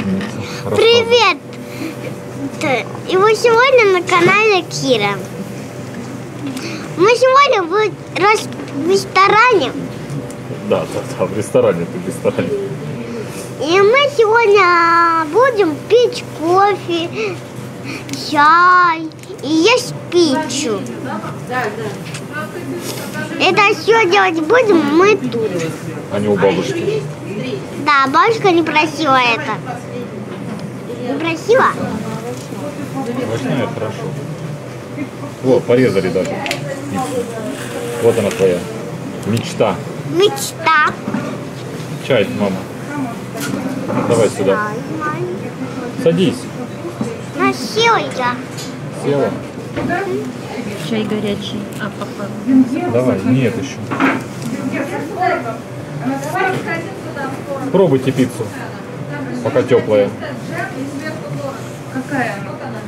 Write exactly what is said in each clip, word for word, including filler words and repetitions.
Обожательница. Привет! И вы сегодня на канале Кира. Мы сегодня в, рас... в ресторане. Да, да, да, в ресторане, ты в ресторане. И мы сегодня будем пить кофе, чай и есть пиццу. Это все делать будем мы тут. А не у бабушки. Да, бабушка не просила это. Не просила? Овощная, хорошо. Вот, порезали даже. Вот она твоя мечта. Мечта. Чай, мама. Давай сюда. Садись. Насела я. Села. Чай горячий. А, папа. Давай, нет еще. Пробуйте пиццу, пока теплая. Какая?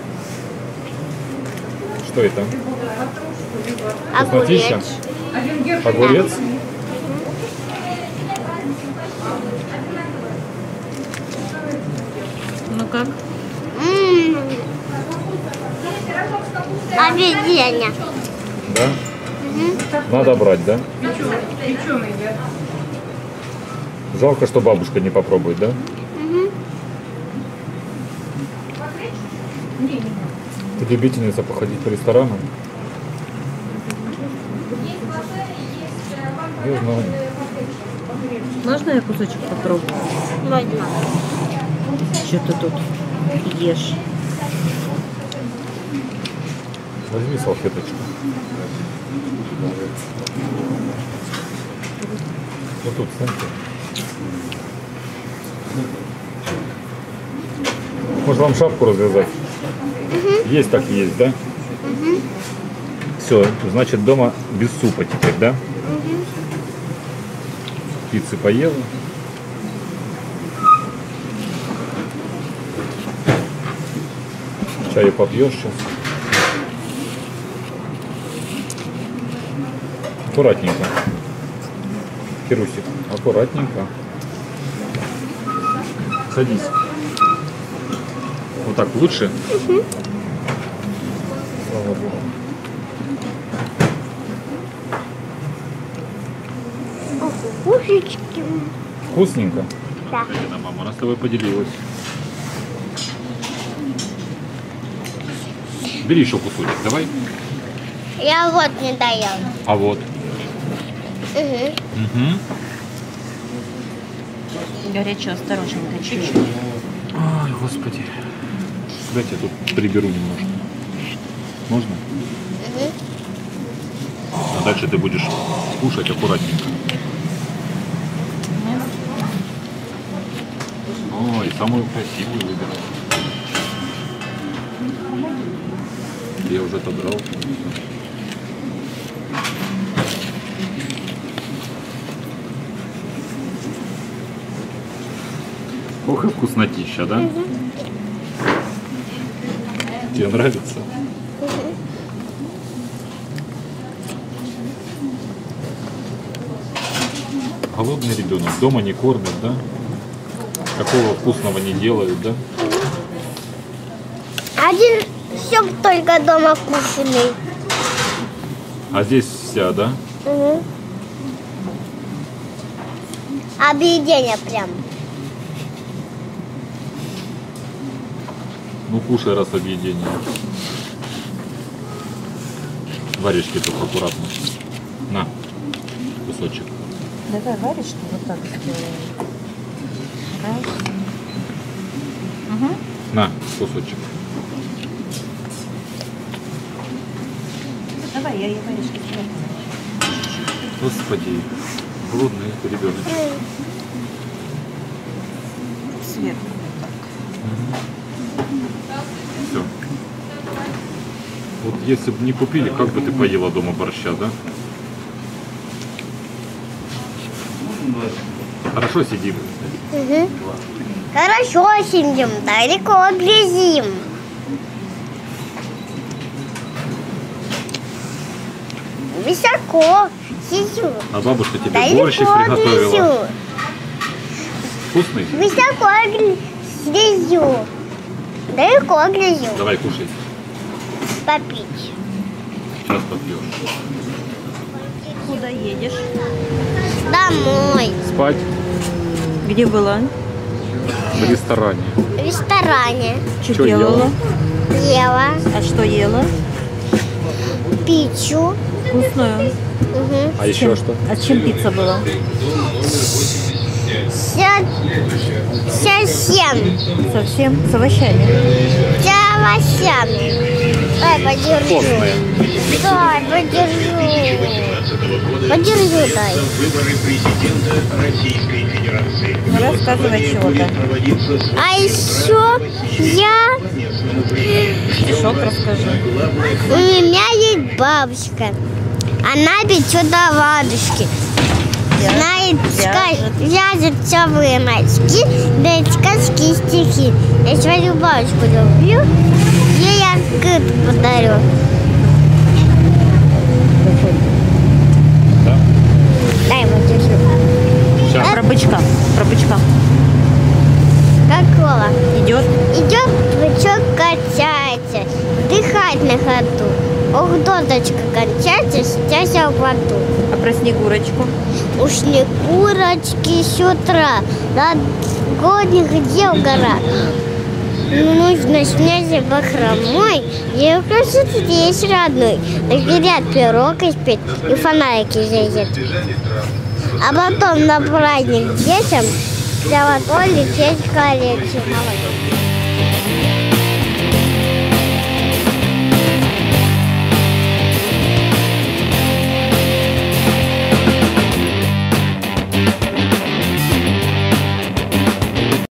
Что это? Огурец. Огурец? Ну как? Ммм. Обезьяна. Да? Надо брать, да? Печеный, да? Жалко, что бабушка не попробует, да? Угу. Ты любительница походить по ресторанам? Я знаю. Можно я кусочек попробую? Можно. Что ты тут ешь? Возьми салфеточку. Вот тут, смотрите. Может, вам шапку развязать? Угу. Есть так есть, да? Угу. Все, значит, дома без супа теперь, да? Угу. Пиццы поела. Чаю попьешь сейчас. Аккуратненько. Кирусик, аккуратненько. Садись. Вот так лучше? Угу. Слава Богу. Кушечки. Вкусненько? Да. Да, мама, она с тобой поделилась. Бери еще кусочек, давай. Я вот не доел. А вот. Угу. Угу. Горячо, осторожненько, чуть-чуть. Ой, господи. Дайте я тут приберу немножко. Можно? Угу. А дальше ты будешь кушать аккуратненько. Ой, самую красивую выбирай. Я уже отодрал. Ох и вкуснотища, да? Угу. Тебе нравится? Угу. Голодный ребенок. Дома не кормят, да? Такого вкусного не делают, да? Один все только дома кушали. А здесь вся, да? Угу. Объедение прям. Ну кушай, раз объедение. Варежки только аккуратно. На, кусочек. Давай варежки вот так сделаем. Раз. Угу. На, кусочек. Давай, я ей варежки сделаю. Господи, голодный ребенок. Сверху. Все. Вот если бы не купили, как бы ты поела дома борща, да? Хорошо сидим. Угу. Хорошо сидим, далеко глядим. Высоко сижу. А бабушка тебе Далеко борщик приготовила. гляжу. Вкусный? Высоко гля- здесь грязю. Далеко грязю. Давай, кушай. Попить. Сейчас попьешь. Куда едешь? Домой. Спать Где была? в ресторане. В ресторане. Что Чё делала? Ела. А что ела? Пиццу. Вкусную. Угу. А еще что? А с чем пицца была? Вся, вся семь. Совсем с овощами. Вся овощами. Дай, подержу. Вкусные. Дай, подержу. Подержу, дай. Выборы президента Российской Федерации. Рассказывай чего-то. А еще я... Стишок расскажи. У меня есть бабушка. Она печет оладушки. Знает, Вяжет. вяжет теплые носки, да сказки и стихи. Я свою бабушку люблю, ей открытку подарю. Да? Дай ему держу. Сейчас. Про бычка. Про бычка. Какого? Идет. Идет бычок, качается, дыхать на ходу. Ох, дозочка кончается, стяся в воду. А про Снегурочку? У Снегурочки с утра на годних дел гора. Нужно снять бахромой, и украсить здесь родной. Нагрят пирог испечь и фонарики зажечь. А потом на праздник детям золотой лететь колечко.